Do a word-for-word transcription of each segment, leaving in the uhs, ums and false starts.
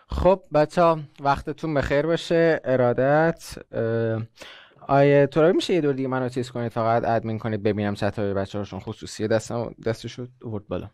خب بچه ها وقتتون بخیر باشه. ارادت آیه ترابی میشه یه دور دیگه منو تیز کنید، فقط ادمین کنید ببینم چت های بچه هاشون خصوصیه دستم دستشو آورد بالا.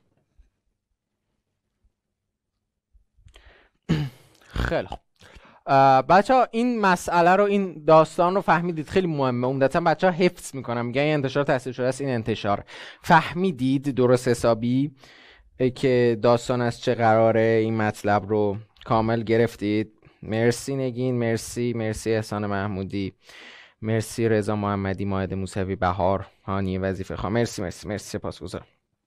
خیلی خوب بچه ها، این مسئله رو این داستان رو فهمیدید؟ خیلی مهمه. عمدتا بچه ها حفظ میکنم، میگن این انتشار تحصیل شده است. این انتشار فهمیدید درست حسابی که داستان از چه قراره؟ این مطلب رو کامل گرفتید؟ مرسی نگین، مرسی مرسی احسان محمودی، مرسی رضا محمدی، ماهد موسوی، بهار، هانی وظیفه خواه، مرسی مرسی مرسی سپاسگزارم.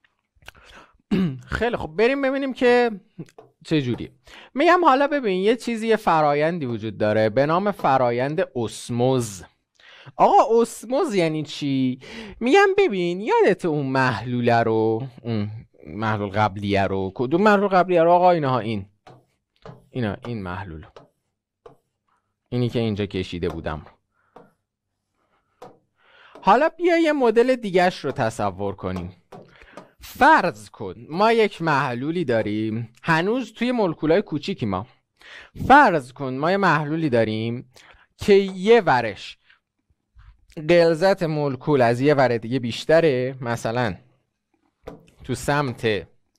خیلی خب بریم ببینیم که چه جوری. میگم حالا ببین یه چیزی، یه فرایندی وجود داره به نام فرایند اسموز. آقا اسموز یعنی چی؟ میگم ببین یادت اون محلوله رو، اون محلول قبلیه رو، کدوم محلول قبلیه رو آقا؟ اینها این اینا این محلول، اینی که اینجا کشیده بودم رو. حالا بیا یه مدل دیگهش رو تصور کنیم. فرض کن ما یک محلولی داریم، هنوز توی مولکولای کوچیکی ما. فرض کن ما یه محلولی داریم که یه ورش غلظت مولکول از یه ور دیگه بیشتره، مثلا تو سمت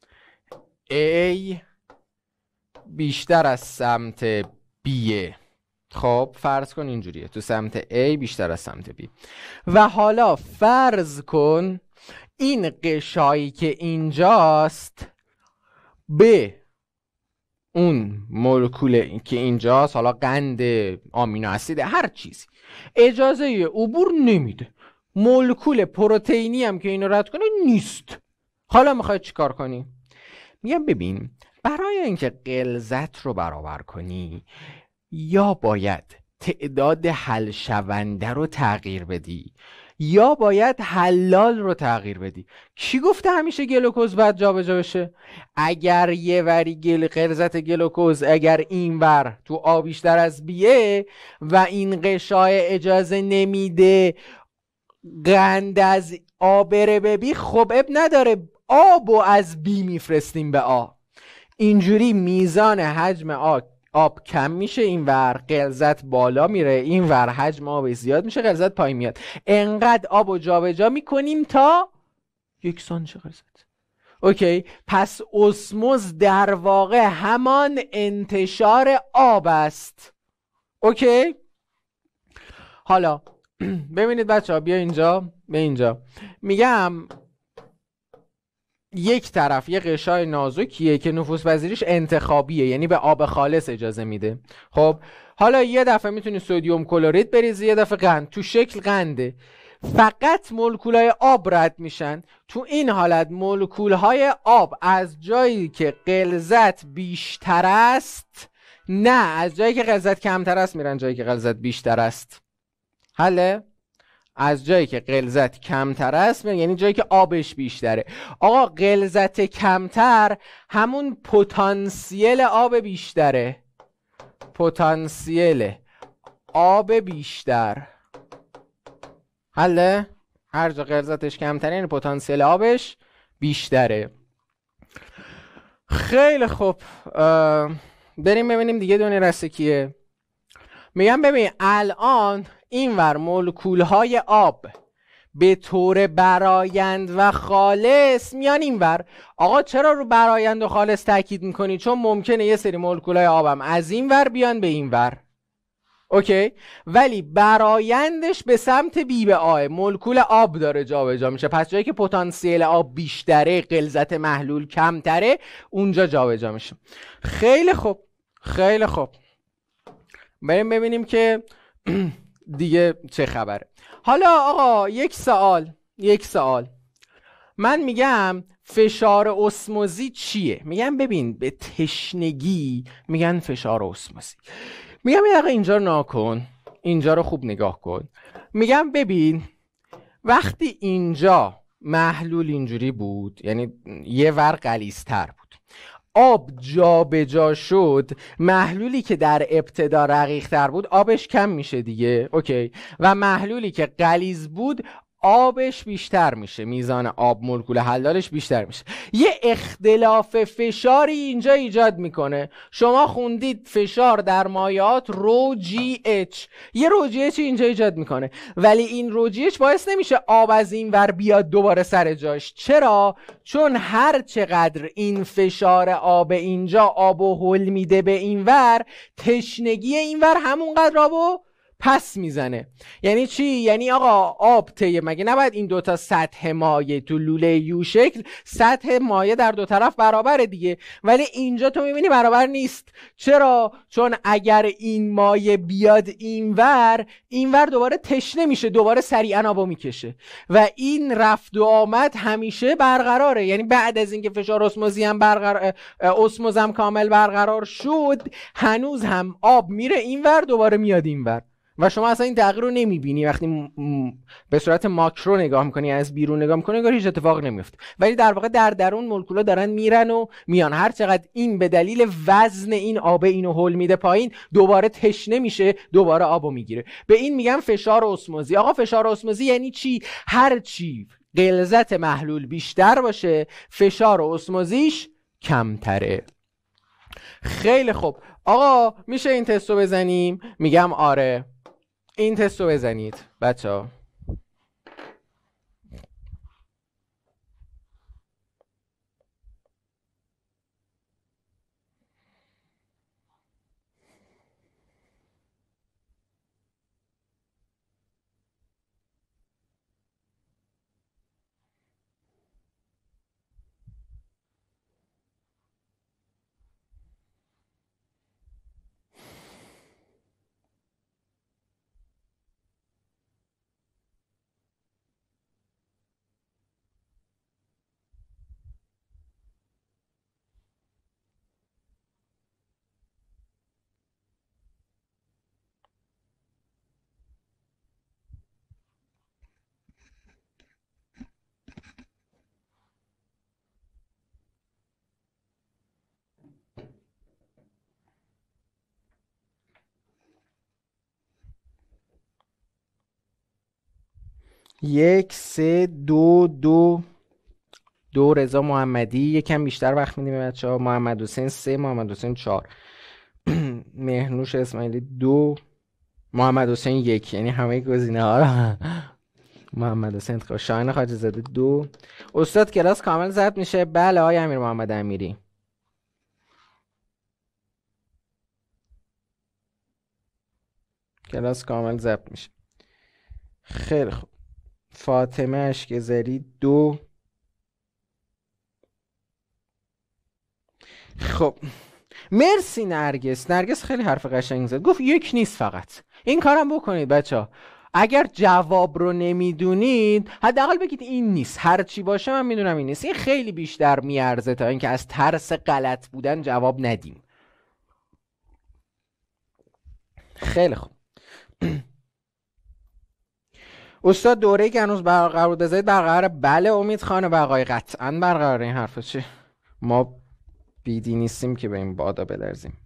A بیشتر از سمت B. خب فرض کن اینجوریه، تو سمت A بیشتر از سمت B. و حالا فرض کن این قشایی که اینجاست به اون مولکول که اینجاست، حالا قند، آمینو اسید، هر چیزی، اجازه عبور نمیده. مولکول پروتئینی هم که اینو رد کنه نیست. حالا میخوای چیکار کنی؟ میگم ببین برای اینکه غلظت رو برابر کنی یا باید تعداد حل شونده رو تغییر بدی یا باید حلال رو تغییر بدی. کی گفته همیشه گلوکوز باید جابجا بشه؟ اگر یه وری گل غلظت گلوکوز اگر این ور تو آ بیشتر از بیه و این قشای اجازه نمیده قند از آ بره به بی، خب اب نداره، آبو از بی میفرستیم به آ. اینجوری میزان حجم آ آب کم میشه، این ور غلظت بالا میره، این ور حجم آب زیاد میشه، غلظت پایین میاد. انقدر آبو جابجا میکنیم تا یکسان شه غلظت. اوکی، پس اسموز در واقع همان انتشار آب است. اوکی، حالا ببینید بچه ها، بیا اینجا به اینجا. میگم یک طرف یه قشای نازکیه که نفوذ پذیریش انتخابیه، یعنی به آب خالص اجازه میده. خب حالا یه دفعه میتونی سدیم کلرید بریزی، یه دفعه قند، تو شکل قنده، فقط مولکولهای آب رد میشن. تو این حالت مولکولهای آب از جایی که غلظت بیشتر است، نه از جایی که غلظت کمتر است میرن جایی که غلظت بیشتر است. حله؟ از جایی که غلظت کمتر است، یعنی جایی که آبش بیشتره. آقا غلظت کمتر همون پتانسیل آب بیشتره، پتانسیل آب بیشتر. حله؟ هر جا غلظتش کمتره یعنی پتانسیل آبش بیشتره. خیلی خوب، بریم ببینیم دیگه دونه رسته کیه. میگم ببین الان اینور مولکول های آب به طور برایند و خالص میان اینور. آقا چرا رو برایند و خالص تاکید میکنی؟ چون ممکنه یه سری مولکول های آبم از اینور بیان به اینور. اوکی، ولی برایندش به سمت بی به آه، مولکول آب داره جابجا میشه. پس جایی که پتانسیل آب بیشتره، غلظت محلول کمتره، اونجا جابجا میشه. خیلی خوب خیلی خوب، بریم ببینیم که دیگه چه خبره. حالا آقا یک سوال یک سوال من میگم فشار اسموزی چیه؟ میگم ببین به تشنگی میگن فشار اسموزی. میگم یه دقیقه اینجا رو ناکن، اینجا رو خوب نگاه کن. میگم ببین وقتی اینجا محلول اینجوری بود، یعنی یه ور غلیظ‌تر بود، آب جا به جا شد، محلولی که در ابتدا رقیق تر بود آبش کم میشه دیگه. اوکی، و محلولی که غلیظ بود آبش بیشتر میشه، میزان آب مولکول حلالش بیشتر میشه. یه اختلاف فشاری اینجا ایجاد میکنه. شما خوندید فشار در مایعات رو جی اچ، یه رو جی اچ اینجا ایجاد میکنه، ولی این رو جی اچ باعث نمیشه آب از این ور بیاد دوباره سر جاش. چرا؟ چون هر چقدر این فشار آب اینجا آبو هل میده به این ور، تشنگی این ور همونقدر آبو پس میزنه. یعنی چی؟ یعنی آقا آب طی، مگه نباید این دوتا سطح مایع تو لوله یو شکل سطح مایع در دو طرف برابره دیگه، ولی اینجا تو میبینی برابر نیست. چرا؟ چون اگر این مایع بیاد اینور، اینور دوباره تشنه میشه، دوباره سریعا آبو میکشه و این رفت و آمد همیشه برقراره. یعنی بعد از اینکه فشار اسموزی هم برقرار، اسموز هم کامل برقرار شد، هنوز هم آب میره اینور دوباره میاد اینور و شما اصلا این تغییر رو نمیبینی. وقتی م... م... به صورت ماکرو نگاه میکنی، از بیرون نگاه میکنی، انگار هیچ اتفاق نمیفته، ولی در واقع در درون مولکولا دارن میرن و میان. هر چقدر این به دلیل وزن این آب اینو هول میده پایین، دوباره تشنه میشه، دوباره آبو میگیره. به این میگن فشار اسموزی. آقا فشار اسموزی یعنی چی؟ هر چی غلظت محلول بیشتر باشه، فشار اسموزیش کمتره. خیلی خوب آقا، میشه این تستو بزنیم؟ میگم آره. این تستو بزنید بچه ها. یک سه دو دو دو رضا محمدی. یکم بیشتر وقت میدیم بچه ها. محمد حسین سه، محمد حسین چهار، مهنوش اسماعیلی دو، محمد حسین یک. یعنی همه گزینه ها رو محمد حسین انتخاب. شاهین خواجه زاده دو. استاد کلاس کامل ضبط میشه؟ بله آقای امیر محمد امیری. کلاس کامل ضبط میشه. خیلی خوب. فاطمه اشکزری دو. خب مرسی نرگس. نرگس خیلی حرف قشنگ زد، گفت یک نیست فقط. این کارم بکنید بچه ها. اگر جواب رو نمیدونید حداقل بگید این نیست. هر چی باشه من میدونم این نیست. این خیلی بیشتر میارزه تا اینکه از ترس غلط بودن جواب ندیم. خیلی خوب. استاد دوره که هنوز برقرار بود بذارید برقرار؟ بله امید خانه و آقای قطعا برقرار. این حرفا چه؟ ما بیدی نیستیم که به این بادا بلرزیم.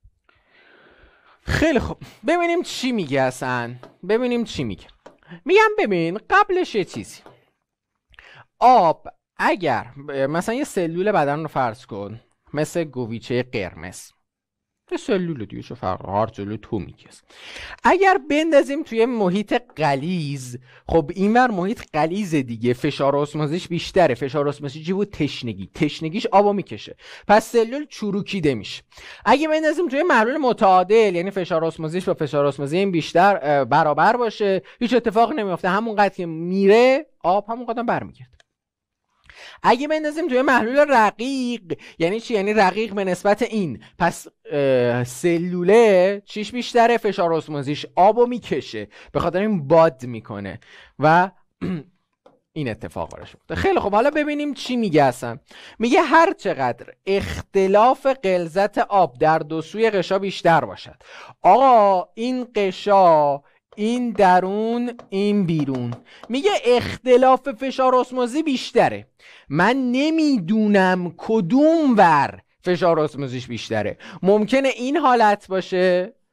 خیلی خوب ببینیم چی میگه اصلا. ببینیم چی میگه. میگم ببین قبلش یه چیزی. آب اگر مثلا یه سلول بدن رو فرض کن مثل گویچه قرمز، یه سلول دیگه چه فرق هر جلو تو میکس. اگر بندازیم توی محیط غلیظ، خب اینور محیط غلیظ دیگه، فشار اسموزیش بیشتره. فشار اسموزی چی بود؟ تشنگی. تشنگیش آبو میکشه، پس سلول چروکیده میشه. اگه بندازیم توی محلول متعادل، یعنی فشار اسموزیش با فشار اسموزی این بیشتر برابر باشه، هیچ اتفاق نمیفته. همون قدر که میره آب همون قدر برمیگرده. اگه بندازیم توی محلول رقیق، یعنی چی؟ یعنی رقیق به نسبت این، پس سلوله چیش بیشتره؟ فشار اسموزیش آبو میکشه، به خاطر این باد میکنه و این اتفاق براش میفته. خیلی خب حالا ببینیم چی میگه اصلا. میگه هر چقدر اختلاف غلظت آب در دو سوی قشا بیشتر باشد. آقا این قشا، این درون، این بیرون، میگه اختلاف فشار اسموزی بیشتره. من نمیدونم کدوم ور فشار اسموزیش بیشتره. ممکنه این حالت باشه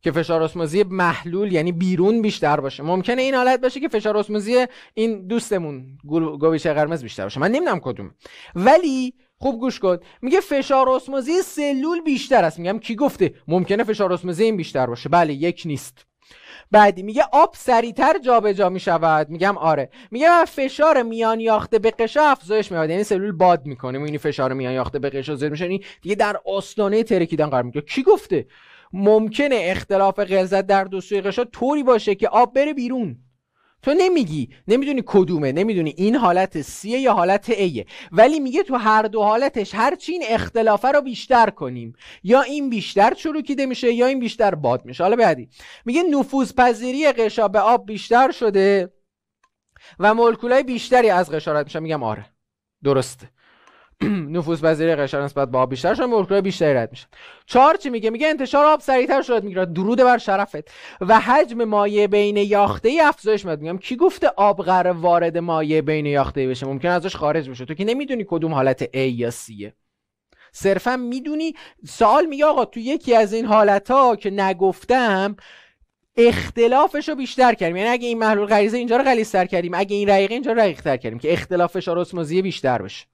که فشار اسموزی محلول یعنی بیرون بیشتر باشه. ممکنه این حالت باشه که فشار اسموزی این دوستمون گویچه قرمز بیشتر باشه، من نمیدونم کدومه، ولی خوب گوش کن، میگه فشار اسموزی سلول بیشتر است. میگم کی گفته؟ ممکنه فشار اسموزی این بیشتر باشه. بله، یک نیست. بعدی میگه آب سریعتر جابجا میشود. میگم آره. میگه فشار میان یاخته به قشا افزایش میاد، یعنی سلول باد میکنه، میبینی فشار میان یاخته به قشا زیاد میشه، این دیگه در آستانه ترکیدن قرار میگیره. کی گفته؟ ممکنه اختلاف غلظت در دو سوی قشا طوری باشه که آب بره بیرون. تو نمیگی، نمیدونی کدومه، نمیدونی این حالت سیه یا حالت ایه، ولی میگه تو هر دو حالتش هرچی این اختلافه رو بیشتر کنیم، یا این بیشتر چروکیده میشه یا این بیشتر باد میشه. حالا بعدی میگه نفوذپذیری قشا به آب بیشتر شده و مولکولای بیشتری از قشا رد میشن. میگم آره، درسته. نفوذپذیری قشا نسبت به آب بیشتر شده، مولکولای بیشتری رد میشن. چهار چی میگه؟ میگه انتشار آب سریعتر شد. میگه درود بر شرفت. و حجم مایع بین یافته‌ای افزایش میاد. میگم کی گفته آب قرار وارد مایع بین یافته‌ای بشه؟ ممکن ازش خارج بشه. تو که نمیدونی کدوم حالت A یا C، صرفا میدونی سوال میگه آقا تو یکی از این حالتها که نگفتم اختلافش رو بیشتر کردیم، یعنی اگه این محلول غلیظه اینجا رو غلیظ‌تر کردیم، اگه این رقیقه اینجا رو رقیق‌تر کردیم که اختلاف فشار اسموزی بیشتر بشه.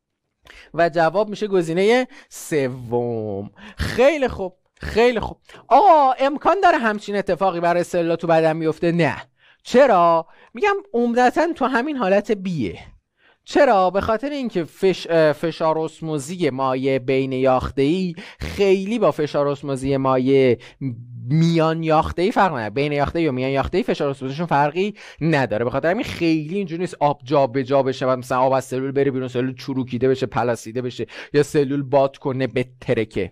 و جواب میشه گزینه سوم. خیلی خوب، خیلی خوب. آقا امکان داره همچین اتفاقی برای سلول تو بدن میفته؟ نه. چرا؟ میگم عمدتاً تو همین حالت بیه. چرا؟ به خاطر اینکه فش... فشار اسموزی مایع بین یافته‌ای خیلی با فشار اسموزی مایع میان یافته‌ای فرق نداره. بین یافته‌ای و میان یافته‌ای فشار اسموزیشون فرقی نداره. به خاطر همین خیلی اینجوری نیست آب جابجا بشه و مثلا آب از سلول بره بیرون، سلول چروکیده بشه، پلاسیده بشه، یا سلول باد کنه بترکه.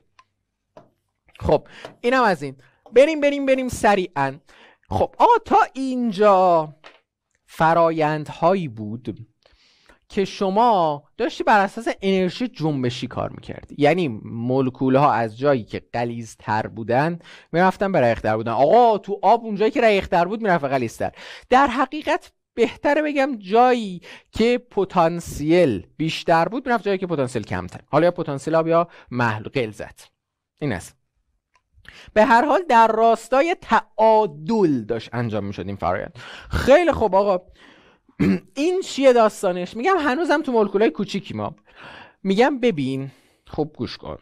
خب اینم از این. بریم بریم بریم سریعا. خب آقا تا اینجا فرایندهایی بود که شما داشتی بر اساس انرژی جنبشی کار میکردی، یعنی مولکول ها از جایی که غلیظ‌تر بودن میرفتن به رقیق‌تر بودن. آقا تو آب اونجایی که رقیق‌تر بود میرفت غلیظ‌تر. در حقیقت بهتره بگم جایی که پتانسیل بیشتر بود میرفت جایی که پتانسیل کمتر. حالا یا پتانسیل آب یا محلول غلظت. این است. به هر حال در راستای تعادل داشت انجام میشد این فرآیند. خیلی خوب آقا، این چیه داستانش؟ میگم هنوزم تو مولکولای کوچیکی ما. میگم ببین خوب گوش کن.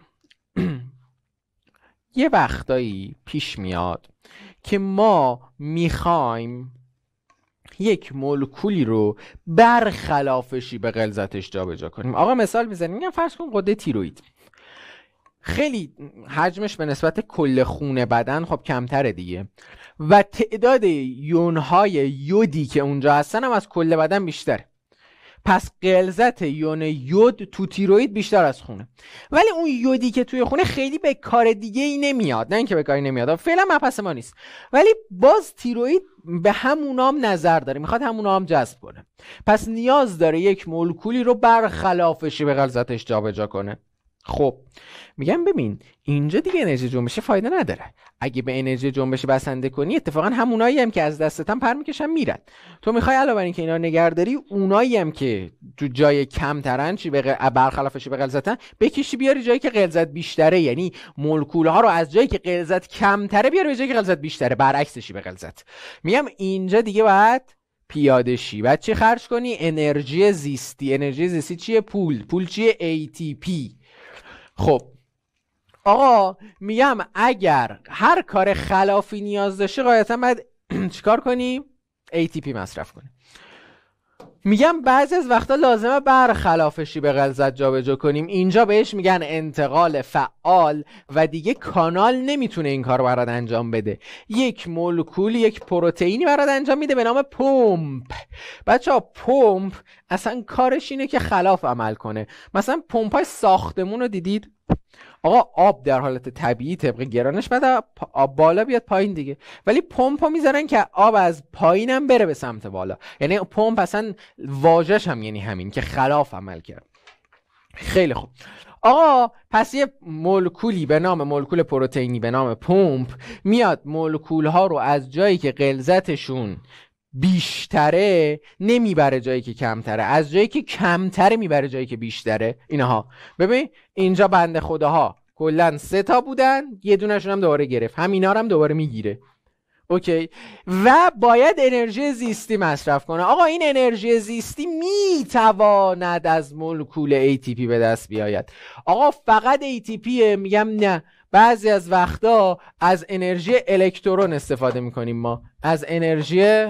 یه وقتایی پیش میاد که ما میخوایم یک مولکولی رو برخلافشی به غلظتش جابجا کنیم. آقا مثال میزنیم، میگم فرض کن غده تیروئید خیلی حجمش به نسبت کل خون بدن خب کمتره دیگه، و تعداد یونهای یودی که اونجا هستن هم از کل بدن بیشتره. پس غلظت یون یود تو تیروئید بیشتر از خونه، ولی اون یودی که توی خونه خیلی به کار دیگه ای نمیاد. نه اینکه به کاری نمیاد، فعلا مبحث ما نیست، ولی باز تیروئید به همونام نظر داره، میخواد همونام جذب کنه. پس نیاز داره یک مولکولی رو برخلافشی به غلظتش جابجا کنه. خب میگم ببین اینجا دیگه انرژی جنبشی فایده نداره. اگه به انرژی جنبشی بسنده کنی اتفاقا همونایی هم که از دستتن پر میکشن میرن. تو میخوای علاوه بر اینکه اینا نگهداری، اونایی هم که تو جای کمترن چی به برخلافشی به غلظتن بکشی بیاری جایی که غلظت بیشتره، یعنی مولکول ها رو از جایی که غلظت کمتره بیاری به جایی که غلظت بیشتره، برعکسشی به غلظت. میگم اینجا دیگه باید پیاده شی. بعد چی خرج کنی؟ انرژی زیستی. انرژی زیستی چیه؟ پول. پول چیه؟ ای تی پی. خب آقا میگم اگر هر کار خلافی نیاز داشته قاعدتا باید چیکار کنی؟ ای تی پی مصرف کنی. میگم بعضی از وقتا لازمه برخلافشی به غلظت جابجا کنیم. اینجا بهش میگن انتقال فعال و دیگه کانال نمیتونه این کار برات انجام بده. یک مولکول، یک پروتئینی برات انجام میده به نام پمپ. بچه‌ها پمپ اصلا کارش اینه که خلاف عمل کنه. مثلا پمپای ساختمون رو دیدید؟ آقا آب در حالت طبیعی طبق گرانش بعد آب بالا بیاد پایین دیگه، ولی پمپ ها میذارن که آب از پایینم بره به سمت بالا. یعنی پمپ اصلا واژش هم یعنی همین که خلاف عمل کرد. خیلی خوب آقا، پس یه مولکولی به نام مولکول پروتئینی به نام پمپ میاد مولکول ها رو از جایی که غلظتشون بیشتره نمیبره جایی که کمتره، از جایی که کمتره میبره جایی که بیشتره. اینها ببین اینجا بنده خداها کلا سه تا بودن، یه دونشون هم دوباره گرفت، همینا رو هم دوباره میگیره. اوکی. و باید انرژی زیستی مصرف کنه. آقا این انرژی زیستی میتواند از مولکول ای تی پی به دست بیاید. آقا فقط ای تی پی؟ میگم نه، بعضی از وقتا از انرژی الکترون استفاده میکنیم. ما از انرژی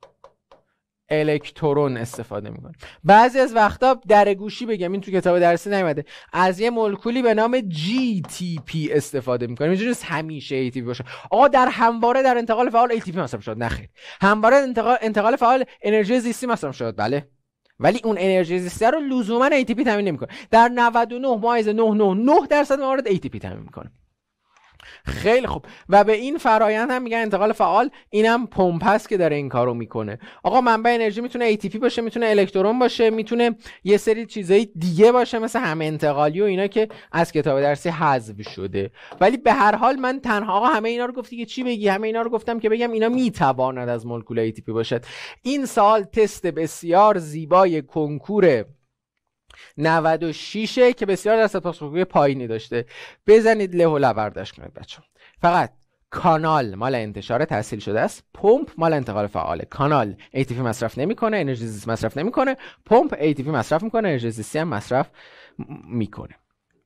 الکترون استفاده میکنیم. بعضی از وقتا در گوشی بگم، این تو کتاب درسی نیومده، از یه مولکولی به نام جی تی پی استفاده میکنیم. میتونست همیشه ای تی پی باشه. آقا در همواره در انتقال فعال ای تی پی مصرف شد؟ نخیر. همواره انتقال انتقال فعال انرژی زیستی مصرف شد؟ بله. ولی اون انرژی زیستی رو لزوما ای تی پی تامین نمیکنه. در نود و نه ممیز نه نه نه درصد موارد ای تی پی تامین میکنه. خیلی خوب. و به این فرایند هم میگن انتقال فعال. اینم پمپ است که داره این کارو میکنه. آقا منبع انرژی میتونه ای تی پی باشه، میتونه الکترون باشه، میتونه یه سری چیزای دیگه باشه مثل همه انتقالی و اینا که از کتاب درسی حذف شده. ولی به هر حال من تنها، آقا همه اینا رو گفتی که چی بگی؟ همه اینا رو گفتم که بگم اینا میتواند از مولکول ای تی پی باشد. این سال تست بسیار زیبای کنکور نود و شش که بسیار درصد پاسخگویی پایینی داشته. بزنید له و لوردش کنید بچه. فقط کانال مال انتشار تحصیل شده است، پمپ مال انتقال فعاله. کانال ای تی پی مصرف نمیکنه، انرژی زیستی مصرف نمیکنه. پمپ ای تی پی مصرف میکنه، انرژی زیستی هم مصرف میکنه.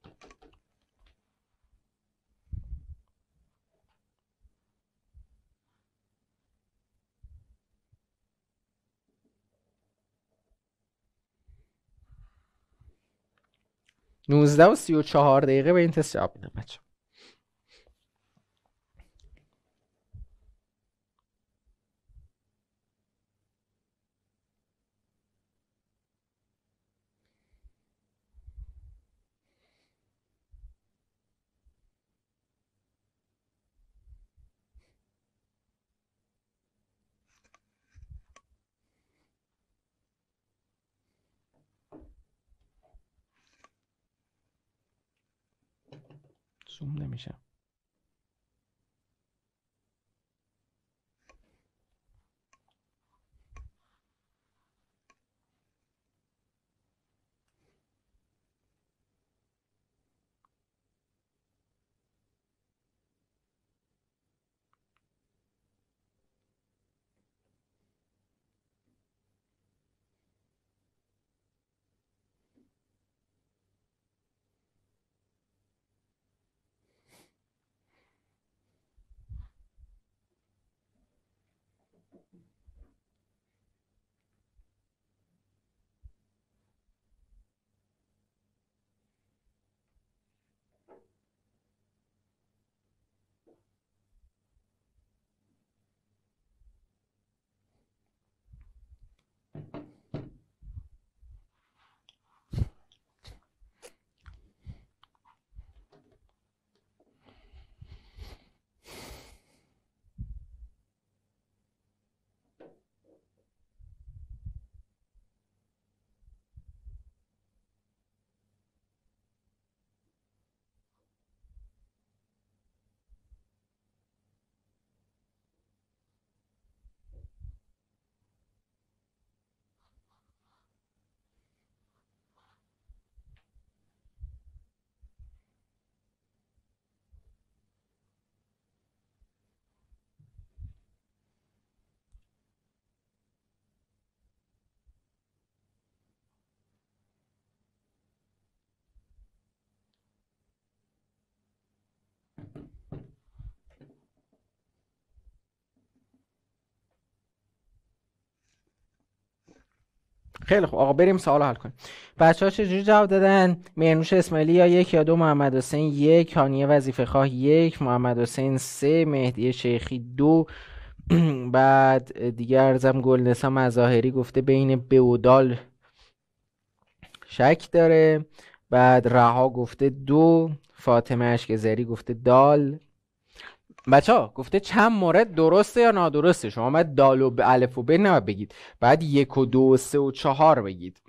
نوزده و سی و چهار دقیقه به این تست جواب میدم بچه. زوم نمیشه. خیلی خوب. آقا بریم سوال حل کنیم. بچه ها چجوری جواب دادن؟ مهرنوش اسماعیلی یا یک یا دو، محمد حسین یک، هانیه وظیفه خواه یک، محمد حسین سه، مهدی شیخی دو. بعد دیگه ارزم گلنسا مظاهری گفته بین ب و دال شک داره. بعد رها گفته دو، فاطمه اشکزری گفته دال. بچه ها گفته چند مورد درسته یا نادرسته؟ شما باید دال و ب الف و ب نباید بگید، بعد یک و دو و سه و چهار بگید.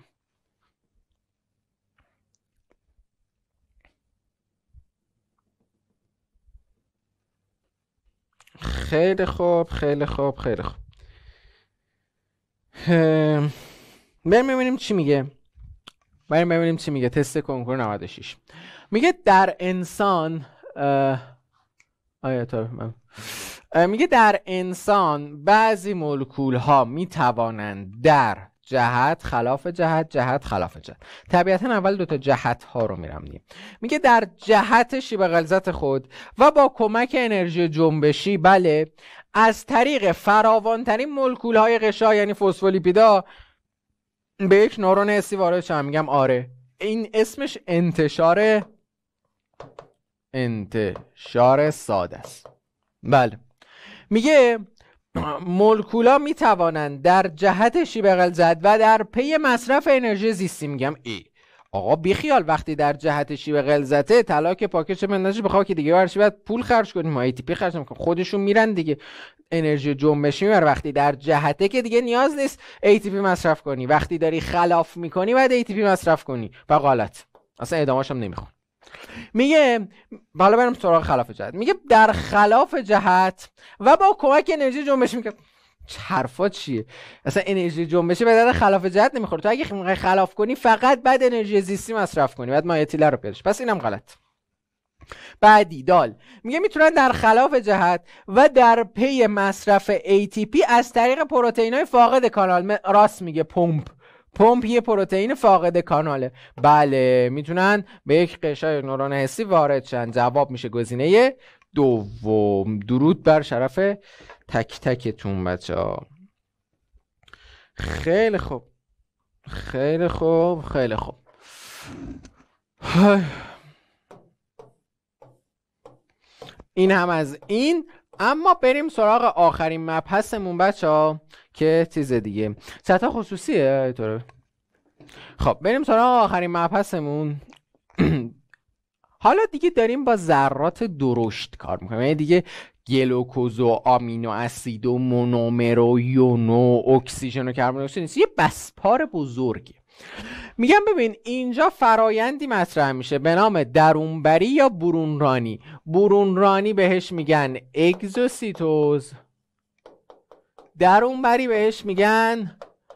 خیلی خوب خیلی خوب خیلی خوب. بریم ببینیم چی میگه. بریم ببینیم چی میگه. تست کنکور نود و شش میگه در انسان آیا تو من میگه در انسان بعضی مولکول ها می توانند در جهت خلاف جهت جهت خلاف جهت، طبیعتا اول دوتا جهت ها رو میرم دیم. میگه در جهت شیب غلظت خود و با کمک انرژی جنبشی بله از طریق فراوانترین مولکول های غشا یعنی فسفولیپیدا به یک نورون حسی وارد شدن. میگم آره، این اسمش انتشار انتشار ساده است. بله میگه مولکولا می توانند در جهت شیب غلظت و در پی مصرف انرژی زیستی. میگم ای آقا بیخیال، وقتی در جهت شیب غلظت طلا که پاکش بندازی بخواه که دیگه برش باید پول خرج کنیم، ما ای تی پی خرج نمیکنیم، خودشون میرن دیگه انرژی جنبشی میبره. وقتی در جهته که دیگه نیاز نیست ای تی پی مصرف کنی، وقتی داری خلاف میکنی باید ای تی پی مصرف کنی. بقالت اصلا ادامه‌اش هم نمیخوام. میگه حالا بریم سراغ خلاف جهت. میگه در خلاف جهت و با کمک انرژی جنبشی. میگه حرفا چیه؟ اصلا انرژی جنبشی به درد خلاف جهت نمیخوره. تو اگه میخوای خلاف کنی فقط بعد انرژی زیستی مصرف کنی، بعد مایتیله رو پیداش. پس اینم غلط. بعدی دال میگه میتونن در خلاف جهت و در پی مصرف ای تی پی از طریق پروتئین‌های فاقد کانال. راست میگه، پمپ پمپ یه پروتئین فاقد کاناله. بله میتونن به یک قشای نورون حسی وارد شن. جواب میشه گزینه دوم. درود بر شرف تک تکتون بچه ها. خیلی خوب خیلی خوب خیلی خوب. این هم از این. اما بریم سراغ آخرین مبحثمون بچه ها که چیز دیگه سطح خصوصیه اینطوره. خب بریم سراغ آخرین مبحثمون. حالا دیگه داریم با ذرات درشت کار میکنیم، یعنی دیگه گلوکوز و آمینو اسید و مونومر و یونو اکسیژن و کربن دی اکسید نیست، یه بسپار بزرگی. میگم ببین اینجا فرایندی مطرح میشه به نام درونبری یا برونرانی. برونرانی بهش میگن اگزوسیتوز، درونبری بهش میگن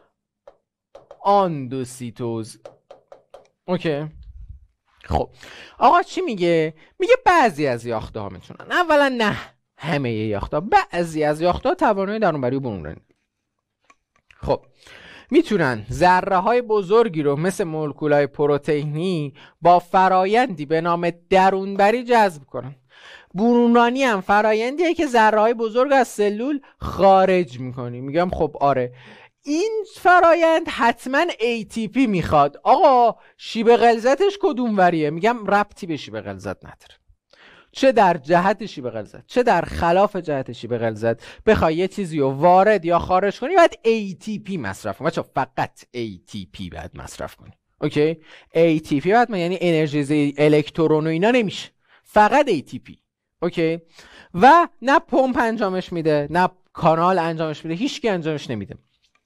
آندوسیتوز. اوکی خب آقا چی میگه؟ میگه بعضی از یاخته‌ها میتونن، اولا نه همه یاخته‌ها، بعضی از یاخته‌ها توانایی درونبری و برونرانی. خب میتونن ذره های بزرگی رو مثل مولکولای پروتئینی با فرایندی به نام درونبری جذب کنن. برونرانی هم فرایندیه که ذره های بزرگ از سلول خارج میکنی. میگم خب آره، این فرایند حتما ای تی پی میخواد. آقا شیب غلظتش کدوم وریه؟ میگم ربطی به شیب غلظت نداره، چه در جهت شیب غلظت چه در خلاف جهت شیب غلظت بخوای یه چیزی رو وارد یا خارج کنی باید ای تی پی مصرف کنی. بچه‌ها فقط ای تی پی باید مصرف کنی. اوکی ای تی پی باید، یعنی انرژی الکترون و اینا نمیشه، فقط ای تی پی. اوکی و نه پمپ انجامش میده نه کانال انجامش میده، هیچکی انجامش نمیده.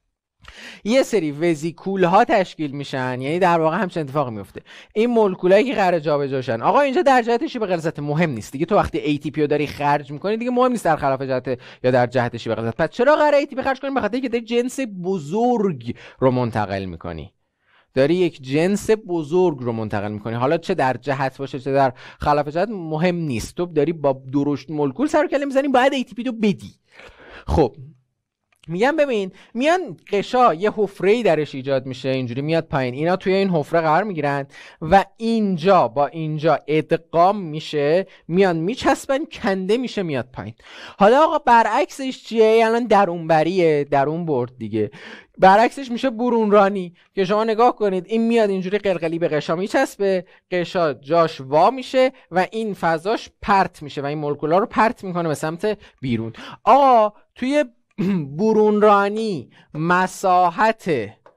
یه سری وزیکول ها تشکیل میشن، یعنی در واقع همچین اتفاقی میفته. این مولکولایی که قراره جابجاشن، آقا اینجا در جهت شیب غلظت مهم نیست دیگه. تو وقتی ای تی پی رو داری خرج میکنی دیگه مهم نیست در خلاف جهت یا در جهت شیب غلظت. پس چرا قراره ای تی پی خرج کنی؟ بخاطر اینکه داری جنس بزرگ رو منتقل میکنی، داری یک جنس بزرگ رو منتقل میکنی. حالا چه در جهت باشه چه در خلاف جهت مهم نیست، تو داری با درشت مولکول سر و کله میزنی، باید ای تی پی رو بدی. خب میگم ببین میان قشا یه حفره‌ای درش ایجاد میشه، اینجوری میاد پایین، اینا توی این حفره قرار میگیرن و اینجا با اینجا ادغام میشه، میان میچسبن، کنده میشه، میاد پایین. حالا آقا برعکسش چیه؟ الان درونبریه، درون برد دیگه. برعکسش میشه برونرانی که شما نگاه کنید این میاد اینجوری قلقلی به قشا میچسبه، قشا جاش وا میشه و این فضاش پرت میشه و این مولکولا رو پرت میکنه به سمت بیرون. آقا توی برونرانی مساحت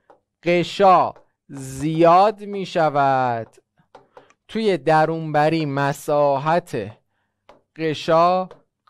قشا زیاد می شود، توی درونبری مساحت قشا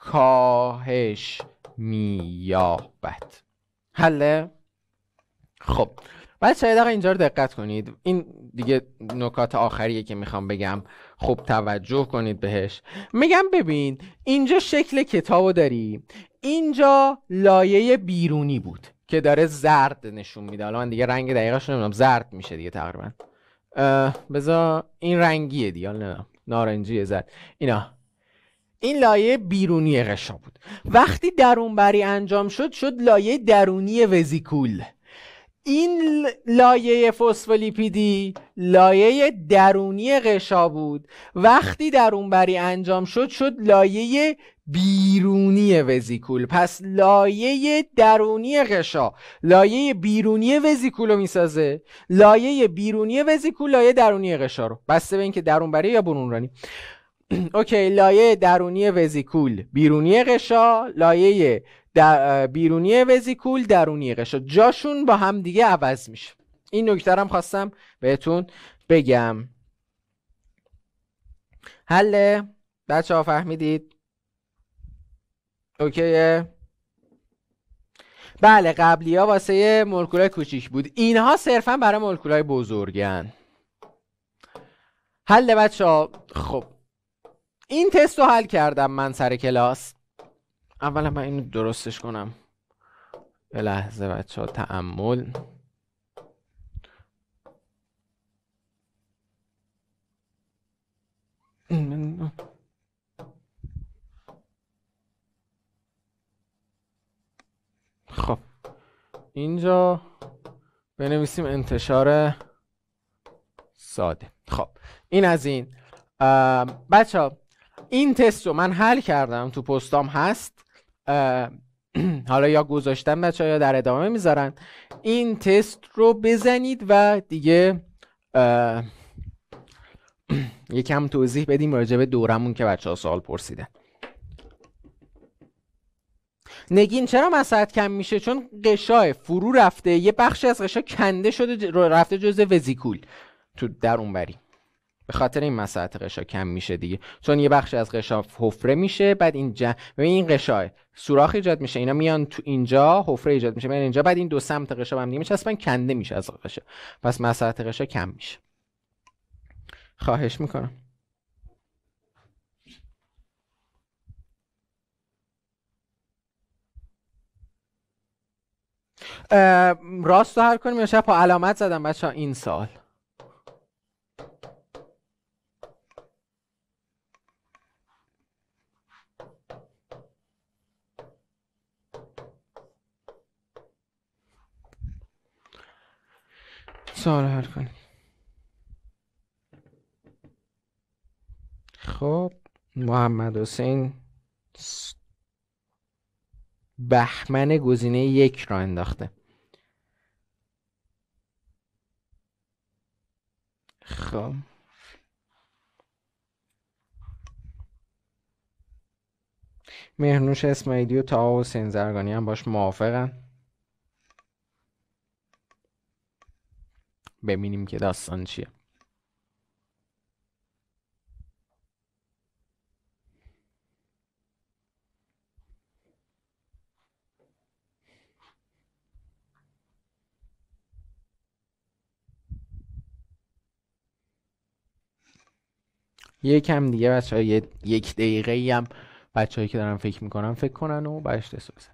کاهش می یابد. حله؟ خب بچه های دقیقه اینجا رو دقت کنید، این دیگه نکات آخریه که میخوام بگم، خوب توجه کنید بهش. میگم ببین اینجا شکل کتابو داری، اینجا لایه بیرونی بود که داره زرد نشون میده. حالا من دیگه رنگ دقیقش نمیدونم، زرد میشه دیگه تقریبا. بذار این رنگیه دیگه، نه نارنجیه زد اینا. این لایه بیرونی غشا بود. وقتی درونبری انجام شد شد لایه درونی وزیکول. این لایه فسفولیپیدی لایه درونی غشا بود. وقتی درونبری انجام شد شد لایه بیرونی وزیکول. پس لایه درونی غشا لایه بیرونی وزیکول رو میسازه، لایه بیرونی وزیکول لایه درونی غشا رو، بسته به اینکه درونبری یا برونرانی. اوکی، لایه درونی وزیکول بیرونی غشا، لایه در بیرونی وزیکول درونی غشا، جاشون با هم دیگه عوض میشه. این نکته هم خواستم بهتون بگم. حله بچه ها، فهمیدید؟ اوکیه. بله، قبلی ها واسه مولکولای کوچیک بود، اینها صرفا برای مولکولای بزرگن. حله بچه ها. خب این تست رو حل کردم من سر کلاس. اولا من اینو درستش کنم. یه لحظه بچه ها تأمل. خب اینجا بنویسیم انتشار ساده. خب این از این. بچه ها این تست رو من حل کردم، تو پستام هست. حالا یا گذاشتم بچه ها یا در ادامه میذارن. این تست رو بزنید و دیگه یکم توضیح بدیم راجع به دورمون که بچه ها سوال پرسیدن. نگین چرا مساحت کم میشه؟ چون غشای فرو رفته، یه بخشی از غشا کنده شده رفته جزء وزیکول تو درون بری، به خاطر این مساحت غشا کم میشه دیگه. چون یه بخشی از غشا حفره میشه، بعد اینجا ببین این غشا سوراخ ایجاد میشه، اینا میان تو اینجا حفره ایجاد میشه، میان اینجا، بعد این دو سمت غشا با هم دیگه میچسبن، کنده میشه از غشا، پس مساحت غشا کم میشه. خواهش میکنم. راست رو حل کنیم یا شب با علامت زدم بچه ها این سال؟ سوال حل کنیم. خب محمد حسین بهمن گزینه یک را انداخته. خب مهرنوش اسماعیلی و تا حسین زرگانی هم باش موافقن. ببینیم که داستان چیه. یکم دیگه بچه ها یه یک دقیقه ای هم بچه هایی که دارن فکر میکنن فکر کنن و برش دست بزن.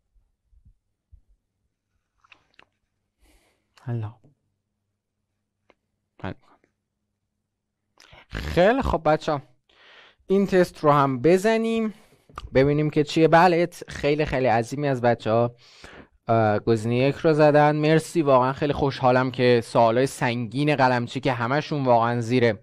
حالا خیلی خب بچه این تست رو هم بزنیم ببینیم که چیه. بله خیلی خیلی عظیمی از بچه ها گزینه یک رو زدن. مرسی، واقعا خیلی خوشحالم که سوالای سنگین قلمچی که همشون واقعا زیر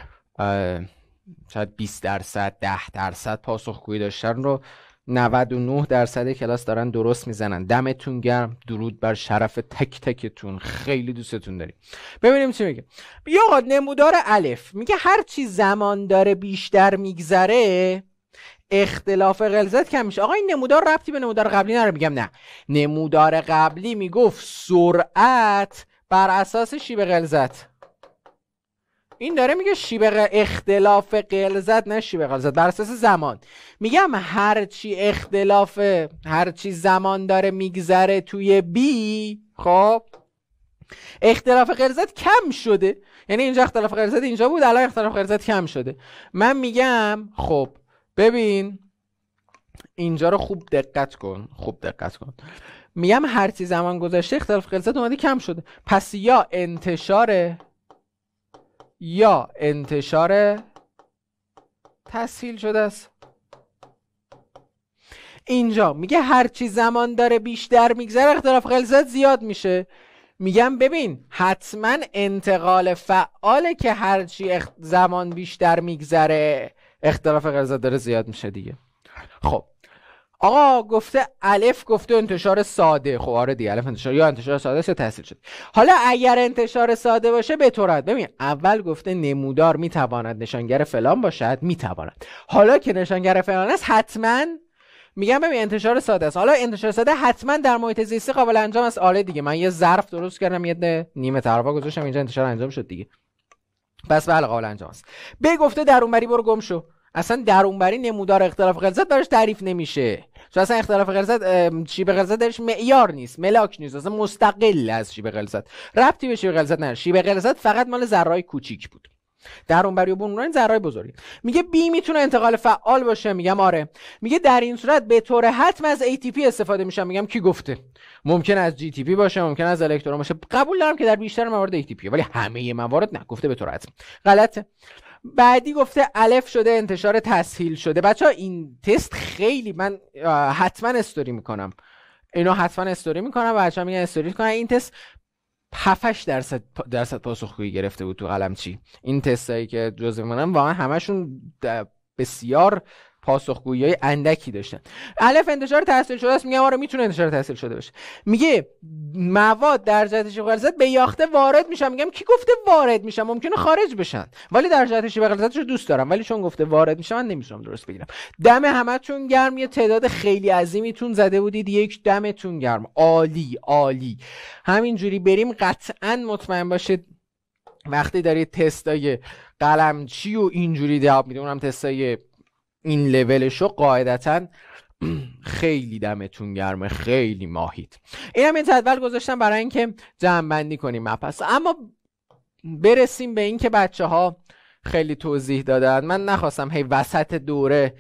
شاید بیست درصد ده درصد پاسخگویی داشتن رو نود و نه درصد کلاس دارن درست میزنن. دمتون گرم، درود بر شرف تک تکتون، خیلی دوستتون داریم. ببینیم چی میگه. یا آقا نمودار الف میگه هر چی زمان داره بیشتر میگذره اختلاف غلظت کم میشه. آقا این نمودار ربطی به نمودار قبلی نداره. میگم نه، نمودار قبلی میگفت سرعت بر اساس شیب غلظت، این داره میگه شیب غ... اختلاف غلظت نه شیب غلظت، بر اساس زمان. میگم هرچی اختلاف هرچی زمان داره میگذره توی بی، خب اختلاف غلظت کم شده. یعنی اینجا اختلاف غلظت اینجا بود، الان اختلاف غلظت کم شده. من میگم خب ببین اینجا رو خوب دقت کن، خوب دقت کن. میگم هرچی زمان گذشته اختلاف غلظت اومده کم شده، پس یا انتشار یا انتشار تسهیل شده است. اینجا میگه هرچی زمان داره بیشتر میگذره اختلاف غلظت زیاد میشه. میگم ببین حتما انتقال فعاله که هرچی اخ... زمان بیشتر میگذره اختلاف غلظت داره زیاد میشه دیگه. خب آقا گفته الف گفته انتشار ساده. خب آره دیگه، الف انتشار یا انتشار ساده است یا تحصیل شده. حالا اگر انتشار ساده باشه به طورت ببین اول گفته نمودار میتواند نشانگر فلان باشد، میتواند. حالا که نشانگر فلان است حتما میگم ببین انتشار ساده است. حالا انتشار ساده حتما در محیط زیستی قابل انجام است. آره دیگه، من یه ظرف درست کردم، یه نیمه تربا گذاشتم اینجا، انتشار انجام شد دیگه. پس بله قابل انجام است. ب گفته درونبری برو گم شو. اصلا درونبری نمودار اختلاف غلظت براش تعریف نمیشه، چون اصلا اختلاف غلظت شیب غلظت درش معیار نیست، ملاک نیست، اصلا مستقل از شیب غلظت، ربطی به شیب غلظت نداره. شیب غلظت فقط مال ذره‌های کوچیک بود، درونبری و برونبری ذره‌های بزرگی. میگه بی میتونه انتقال فعال باشه. میگم آره. میگه در این صورت به طور حتم از ای تی پی استفاده میشه. میگم کی گفته؟ ممکن از جی تی پی باشه، ممکن از الکترون باشه. قبول دارم که در بیشتر موارد ای تی پی، ولی همه موارد نه. گفته به طور حتم. غلطه. بعدی گفته الف شده انتشار تسهیل شده. بچه ها این تست خیلی من حتما استوری میکنم، اینو حتما استوری میکنم. بچه ها میگن استوری کنن. این تست هفت هشت درصد درصد پاسخگویی گرفته بود تو قلمچی. این تستایی که جزو منم واقعا همشون بسیار پاسخگویی های اندکی داشتن. الف انتشار تحصیل شده است. میگم آره میتونه انتشار تحصیل شده باشه. میگه مواد در جهت شیب غلظت به یاخته وارد میشن. میگم کی گفته وارد میشن؟ ممکنه خارج بشن، ولی در جهت شیب غلظتش رو دوست دارم، ولی چون گفته وارد میشن من نمیتونم درست بگیرم. دم همتون گرم، یه تعداد خیلی عظیمیتون زده بودید یک. دمتون گرم، عالی عالی. همینجوری بریم. قطعا مطمئن باشید وقتی دارید تستای قلمچی و اینجوری جواب میدید، اونم تستای این لولشو قاعدتا خیلی دمتون گرمه، خیلی ماهید. این هم این جدول گذاشتم برای اینکه جمع بندی کنیم مپس. اما برسیم به این که بچه ها خیلی توضیح دادن. من نخواستم هی وسط دوره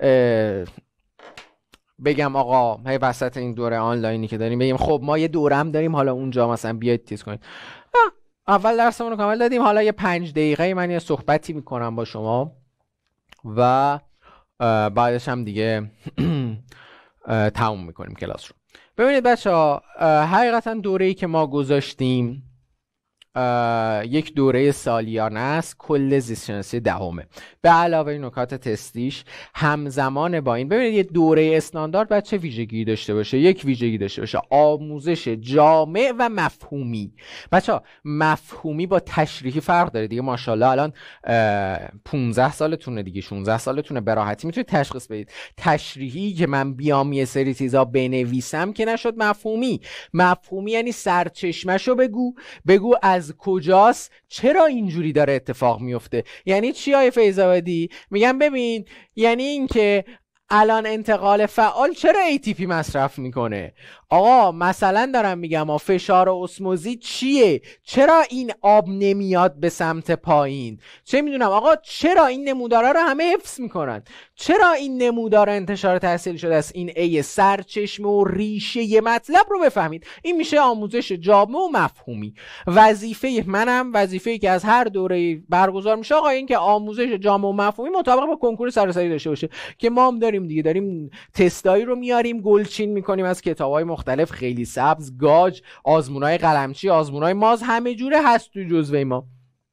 بگم آقا هی وسط این دوره آنلاینی که داریم بگیم خب ما یه دوره هم داریم حالا اونجا مثلا بیاید تیز کنید. اول درسمون رو کامل دادیم، حالا یه پنج دقیقه من یه صحبتی میکنم با شما و بعدش هم دیگه تموم میکنیم کلاس رو. ببینید بچه ها، حقیقتا دوره‌ای که ما گذاشتیم یک دوره سالیانه است، کل زیست شناسی دهمه، به علاوه نکات تستیش همزمان با این. ببینید یه دوره استاندارد باید چه ویژگی داشته باشه؟ یک ویژگی داشته باشه آموزش جامع و مفهومی. بچه ها مفهومی با تشریحی فرق داره دیگه. ماشاءالله الان پونزده سالتونه دیگه، شانزده سالتونه، به راحتی میتونید تشخیص بدید. تشریحی که من بیام یه سری چیزا بنویسم که نشد مفهومی. مفهومی یعنی سرچشمشو بگو، بگو از کجاست، چرا اینجوری داره اتفاق میفته. یعنی چی های فیض‌آبادی؟ میگم ببین یعنی این که الان انتقال فعال چرا ای تی پی مصرف میکنه؟ آقا مثلا دارم میگم آ فشار اسموزی چیه؟ چرا این آب نمیاد به سمت پایین؟ چه میدونم آقا چرا این نمودارا رو همه حفظ میکنن؟ چرا این نمودار انتشار تحصیل شده است؟ این ای سرچشمه و ریشه مطلب رو بفهمید. این میشه آموزش جامع و مفهومی. وظیفه منم، وظیفه‌ای که از هر دوره برگزار میشه آقا این که آموزش جامع و مفهومی مطابق با کنکور سراسری داشته باشه که ما هم داریم دیگه. داریم تستایی رو میاریم، گلچین میکنیم از کتاب‌های مختلف، خیلی سبز، گاج، آزمونای قلمچی، آزمونای ماز، همه جوره هست تو جزوه ما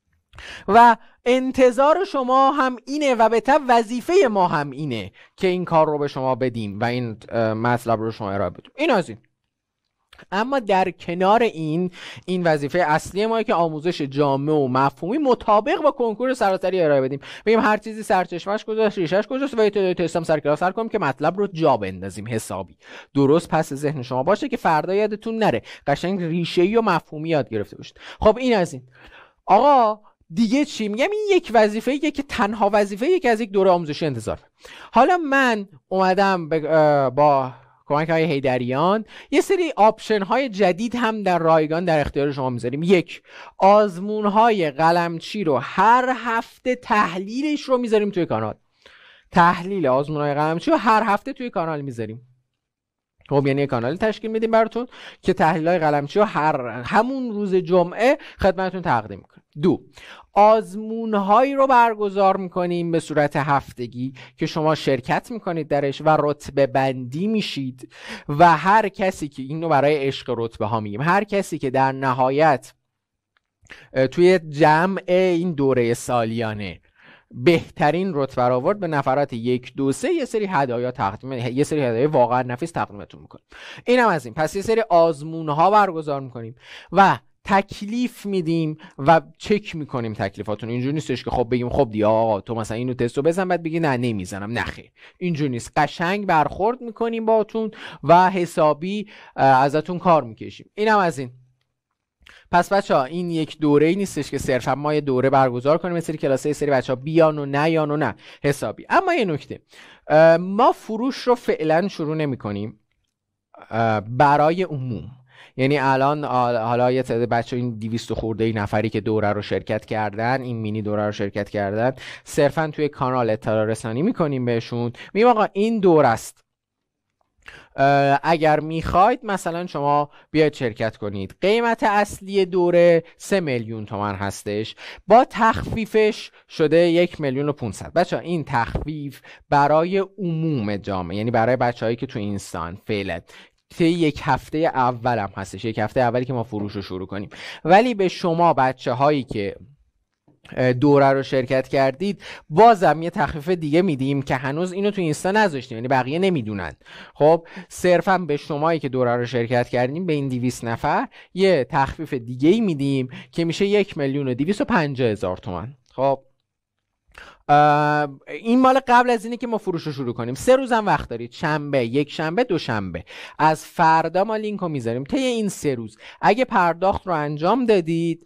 و انتظار شما هم اینه و به تبع وظیفه ما هم اینه که این کار رو به شما بدیم و این مطلب رو شما ارائه بدیم. این از این. اما در کنار این این وظیفه اصلی ما که آموزش جامع و مفهومی مطابق با کنکور سراسری ارائه بدیم. ببینیم هر چیزی سرچشمش کجاست، ریشش کجاست و یه تستم سر کلاس سر کنیم که مطلب رو جا بندازیم حسابی. درست پس ذهن شما باشه که فردا یادتون نره. قشنگ ریشه‌ای و مفهومی یاد گرفته باشید. خب این از این. آقا دیگه چی میگم؟ این یک وظیفه‌ایه که تنها وظیفه‌ایه که از یک دوره آموزشی انتظار. حالا من اومدم با کمک های حیدریان یه سری آپشن های جدید هم در رایگان در اختیار شما میذاریم. یک، آزمون های قلمچی رو هر هفته تحلیلش رو میذاریم توی کانال. تحلیل آزمون های قلمچی رو هر هفته توی کانال میذاریم. خب یعنی کانال تشکیل میدیم براتون که تحلیل های قلمچی رو هر همون روز جمعه خدمتتون تقدیم میکنیم. دو، آزمون هایی رو برگزار میکنیم به صورت هفتگی که شما شرکت میکنید درش و رتبه بندی میشید و هر کسی که اینو برای عشق رتبه ها میگیم، هر کسی که در نهایت توی جمع این دوره سالیانه بهترین رتبه رو آورد به نفرات یک دو سه یه سری هدایا تقدیم یه سری هدایا واقعا نفیس تقدیمتون میکنیم. اینم از این. پس یه سری آزمون ها برگزار میکنیم و تکلیف میدیم و چک میکنیم تکلیفاتون. اینجوری نیستش که خب بگیم خب دی آقا تو مثلا اینو تستو بزن بعد بگی نه نمیزنم. نه خیر، اینجوری نیست. قشنگ برخورد میکنیم باهاتون و حسابی ازتون کار میکشیم. اینم از این. پس بچه ها این یک دوره ای نیستش که صرفا ما یه دوره برگزار کنیم یه سری کلاسه یه سری بچه ها بیان و نیان و نه حسابی. اما یه نکته، ما فروش رو فعلا شروع نمی کنیم برای عموم. یعنی الان حالا یه تعداد بچه این دویست خورده ای نفری که دوره رو شرکت کردن، این مینی دوره رو شرکت کردن، صرفا توی کانال اطلاع رسانی میکنیم بهشون، میگیم آقا این دوره است، اگر میخواید مثلا شما بیاید شرکت کنید. قیمت اصلی دوره سه میلیون تومان هستش، با تخفیفش شده یک میلیون و پونصد. بچه این تخفیف برای عموم جامعه، یعنی برای بچه هایی که تو اینستان فعلا طی یک هفته اول هم هستش، یک هفته اولی که ما فروش رو شروع کنیم. ولی به شما بچه هایی که دوره رو شرکت کردید بازم یه تخفیف دیگه میدیم که هنوز اینو تو اینستا نذاشتیم، یعنی بقیه نمیدونن. خب صرفا به شمایی که دوره رو شرکت کردیم، به این دویست نفر یه تخفیف دیگه ای میدیم که میشه یک میلیون و دویست و پنجاه هزار تومان. خب این مال قبل از اینه که ما فروش رو شروع کنیم. سه روز هم وقت دارید، شنبه، یک شنبه، دو شنبه. از فردا ما لینک رو میذاریم. طی این سه روز اگه پرداخت رو انجام دادید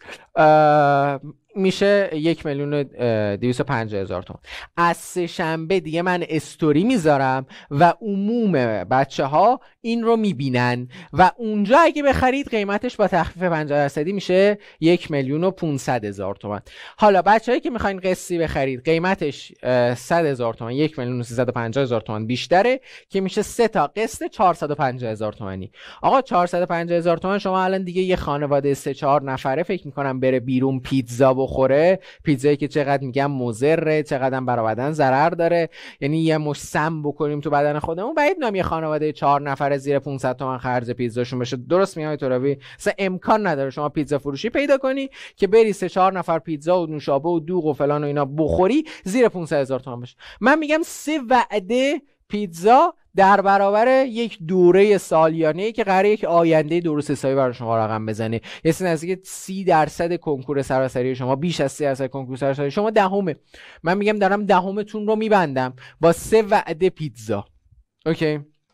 میشه یک میلیون و دویست و پنجاه هزار تومان. از سه شنبه دیگه من استوری میذارم و عموم بچه ها این رو میبینن و اونجا اگه بخرید قیمتش با تخفیف پنجاه درصدی میشه یک میلیون و پونصد هزار تومان. حالا بچه‌هایی که میخواین قسطی بخرید قیمتش صد هزار تومان، یک میلیون و سیصد و پنجاه هزار تومان بیشتره که میشه سه تا قسط چهارصد و پنجاه هزار تومانی. آقا چهارصد و پنجاه هزار تومان شما الان دیگه یه خانواده سه چهار نفره فکر میکنم بره بیرون پیتزا بخوره، پیتزایی که چقدر میگم مضره، چقدر برای بدن ضرر داره، یعنی یه مش سم بکنیم تو بدن خودمون. بعید میدونم یه خانواده چهار نفره زیر پانصد تومن خرج پیتزاشون بشه. درست میگم تراوی؟ اصلا امکان نداره شما پیتزا فروشی پیدا کنی که بری سه چهار نفر پیتزا و نوشابه و دوغ و فلان و اینا بخوری زیر پانصد هزار تومان بشه. من میگم سه وعده پیتزا در برابر یک دوره سالیانه که قراره یک آینده درست حسابی برای شما رقم بزنه. یه سری نزدیک سی درصد کنکور سراسری شما، بیش از سی درصد کنکور سراسری شما دهمه. من میگم دارم دهمتون رو میبندم با سه وعده پیتزا. اوکی؟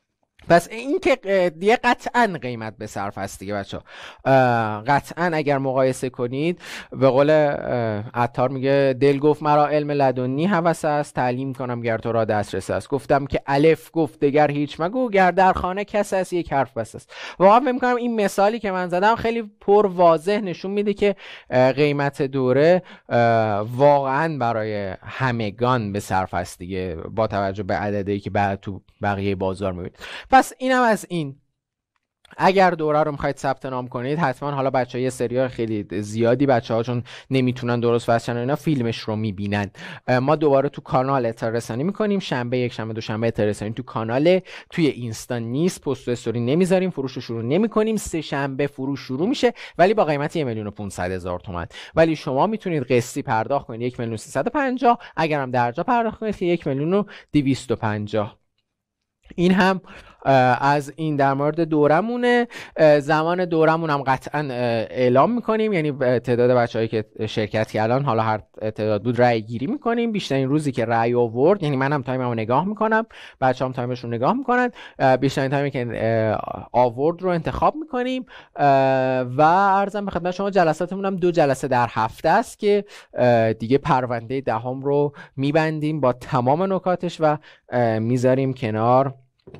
پس این که دیگه قطعا قیمت به صرف است دیگه بچه ها. قطعا اگر مقایسه کنید، به قول عطار میگه دل گفت مرا علم لدنی هوس است، تعلیم کنم گر تو را دسترس است. گفتم که الف گفت دگر هیچ مگو، گر در خانه کس است یک حرف بس است. واقعا فکر می‌کنم این مثالی که من زدم خیلی پر واضح نشون میده که قیمت دوره واقعا برای همگان به صرف است دیگه، با توجه به عددی که بعد تو بقیه بازار میبینید. پس اینم از این. اگر دوره رو میخواید ثبت نام کنید حتما، حالا بچه‌ها یه سریال خیلی زیادی بچه‌ها چون نمیتونن درست وصلن اینا فیلمش رو میبینن، ما دوباره تو کانال اطلاع رسانی میکنیم، شنبه یک شنبه دو شنبه اطلاع رسانی تو کانال، توی اینستا نیست، پست و استوری نمیذاریم، فروش رو شروع نمیکنیم، سه شنبه فروش شروع میشه ولی با قیمت یک میلیون و پانصد هزار تومان. ولی شما میتونید قسطی پرداخت کنید یک میلیون و سیصد و پنجاه، اگرم درجا پرداخت کنید که یک میلیون و دویست و پنجاه. این هم از این در مورد دورمونه. زمان دورمون هم قطعا اعلام میکنیم، یعنی تعداد بچه‌هایی که شرکت کردن، حالا هر تعداد بود رأی گیری میکنیم. بیشترین روزی که رأی آورد، یعنی منم تایممو نگاه میکنم، بچه‌هام تایمشون نگاه میکنن، بیشترین تایمی که آورد رو انتخاب میکنیم. و عرضم به خدمت شما جلساتمون هم دو جلسه در هفته است که دیگه پرونده دهم رو میبندیم با تمام نکاتش و میذاریم کنار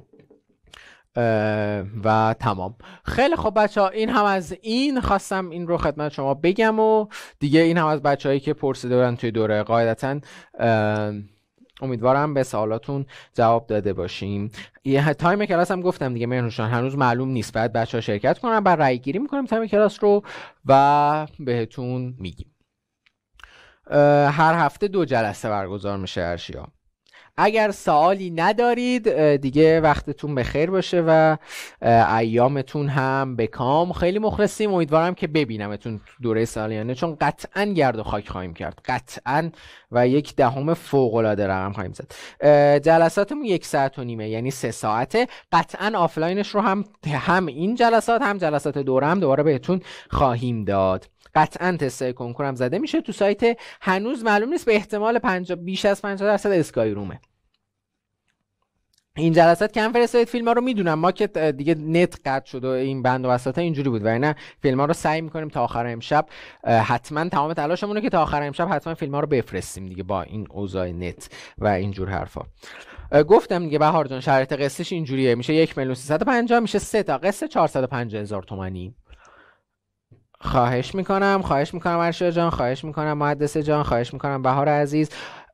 و تمام. خیلی خب بچه ها، این هم از این، خواستم این رو خدمت شما بگم و دیگه این هم از بچه هایی که پرسیده بودن توی دوره. قاعدتا امیدوارم به سوالاتون جواب داده باشیم. یه تایم کلاس هم گفتم دیگه مهرنوشان هنوز معلوم نیست، بعد بچه ها شرکت کنن، بعد رای گیری میکنیم تایم کلاس رو و بهتون میگیم. هر هفته دو جلسه برگزار میشه ارشیا. اگر سوالی ندارید دیگه وقتتون بخیر باشه و ایامتون هم بکام. خیلی مخلصیم، امیدوارم که ببینمتون دوره سالیانه، چون قطعا گرد و خاک خواهیم کرد، قطعا، و یک دهم فوق العاده رقم خواهیم زد. جلساتمون یک ساعت و نیمه، یعنی سه ساعته. قطعا آفلاینش رو هم هم این جلسات هم جلسات دوره هم دوباره بهتون خواهیم داد. قطعا تست کنکورم زده میشه تو سایت، هنوز معلوم نیست، به احتمال پنجاه بیش از پنجاه درصد اسکای رومه. این جلسات کم فرستادید فیلم ها رو، میدونم ما که دیگه نت قطع شد و این بند و وسط اینجوری بود، و نه فیلم ها رو سعی میکنیم تا آخر امشب، حتما تمام تلاشمونه که تا آخر امشب حتما فیلم ها رو بفرستیم دیگه با این اوضاع نت و اینجور حرفا. گفتم دیگه بهار جان شرایط قسطش اینجوریه، میشه یک میلیون و سیصد و پنجاه، میشه سه تا قسط چهارصد و پنجاه هزار تومانی. خواهش میکنم خواهش میکنم ارشد جان، خواهش میکنم مهندس جان، خواهش میکنم بهار عزیز،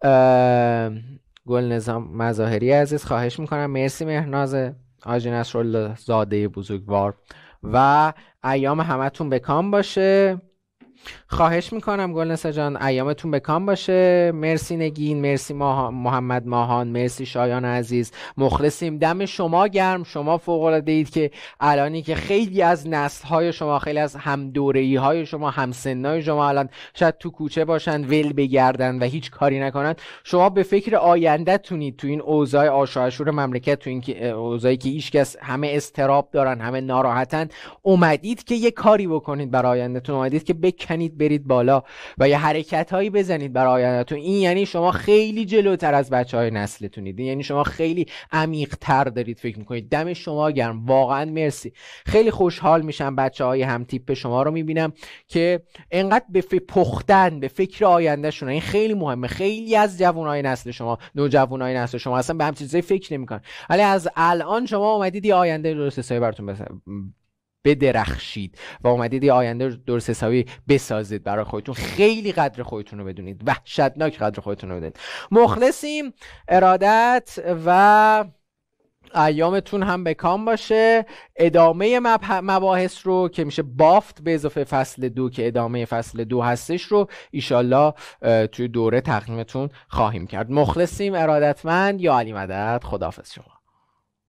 گل نظام مظاهری عزیز، خواهش میکنم، مرسی مهناز حاجی نصرالله زاده بزرگوار، و ایام همتون بکام باشه. خواهش میکنم گلنسا جان، ایامتون بکام باشه. مرسی نگین، مرسی ماها... محمد ماهان، مرسی شایان عزیز، مخلصیم. دم شما گرم، شما فوق العاده اید که الانی که خیلی از نسل های شما، خیلی از هم دوره‌ای های شما، هم سنای شما الان شاید تو کوچه باشن، ول بگردن و هیچ کاری نکنن، شما به فکر آینده تونید تو این اوضاع آشوب مملکت، تو این اوضاعی که هیچ کس، همه استراب دارن، همه ناراحتن، اومدید که یه کاری بکنید برای آیندهتون، اومدید که بکنید برید بالا و یه حرکت هایی بزنید برای آیندهتون. این یعنی شما خیلی جلوتر از بچه های نسلتونید، یعنی شما خیلی عمیق تر دارید فکر میکنید. دم شما گرم، واقعا مرسی. خیلی خوشحال میشم بچه های هم تیپ شما رو میبینم که انقدر به پختن، به فکر آینده شون. این خیلی مهمه. خیلی از جوانای نسل شما، نوجوانای نسل شما اصلا به هم چیزایی فکر نمیکنن، ولی از الان شما اومدید یه آینده درست حسابی براتون بسازید، بدرخشید و اومدید یه آینده درست حسابی بسازید برای خودتون. خیلی قدر خودتون رو بدونید، وحشتناک قدر خودتون رو بدونید. مخلصیم، ارادت و ایامتون هم بکام باشه. ادامه مباحث رو که میشه بافت به اضافه فصل دو که ادامه فصل دو هستش رو ایشالله توی دوره تقدیمتون خواهیم کرد. مخلصیم، ارادتمند، یا علی مدد، خداحافظ شما.